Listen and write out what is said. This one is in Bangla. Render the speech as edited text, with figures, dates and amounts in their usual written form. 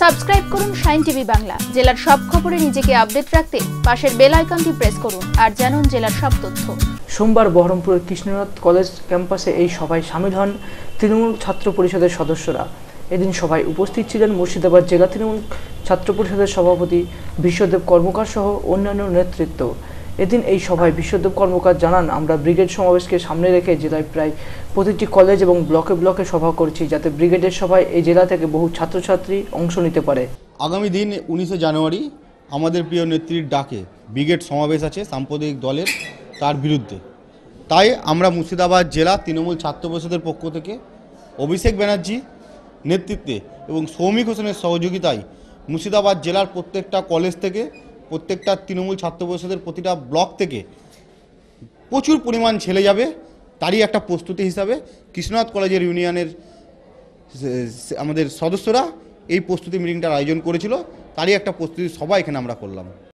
সাবস্ক্রাইব করুন শাইন টিভি বাংলা। জেলার সব খবরে নিজেকে আপডেট রাখতে পাশের বেল আইকনটি প্রেস করুন আর জানুন জেলার সব তথ্য। সোমবার বহরমপুরের কৃষ্ণনাথ কলেজ ক্যাম্পাসে এই সভায় শামিল হন তৃণমূল ছাত্র পরিষদের সদস্যরা। এদিন সভায় উপস্থিত ছিলেন মুর্শিদাবাদ জেলা তৃণমূল ছাত্র পরিষদের সভাপতি বিশ্বদেব কর্মকার সহ অন্যান্য নেতৃত্ব। এদিন এই সভায় বিশ্বদেব কর্মকার জানান, আমরা ব্রিগেড সমাবেশকে সামনে রেখে জেলায় প্রায় প্রতিটি কলেজ এবং ব্লকে ব্লকে সভা করছি, যাতে ব্রিগেডের সভায় এই জেলা থেকে বহু ছাত্রছাত্রী অংশ নিতে পারে। আগামী দিন 19শে জানুয়ারি আমাদের প্রিয় নেত্রীর ডাকে ব্রিগেড সমাবেশ আছে সাম্প্রদায়িক দলের, তার বিরুদ্ধে। তাই আমরা মুর্শিদাবাদ জেলা তৃণমূল ছাত্র পরিষদের পক্ষ থেকে অভিষেক ব্যানার্জি নেতৃত্বে এবং সৌমিক হোসেনের সহযোগিতায় মুর্শিদাবাদ জেলার প্রত্যেকটা কলেজ থেকে, প্রত্যেকটা তৃণমূল ছাত্র পরিষদের প্রতিটা ব্লক থেকে প্রচুর পরিমাণ ছেলে যাবে। তারই একটা প্রস্তুতি হিসাবে কৃষ্ণনাথ কলেজের ইউনিয়নের আমাদের সদস্যরা এই প্রস্তুতি মিটিংটার আয়োজন করেছিল। তারই একটা প্রস্তুতি সভা এখানে আমরা করলাম।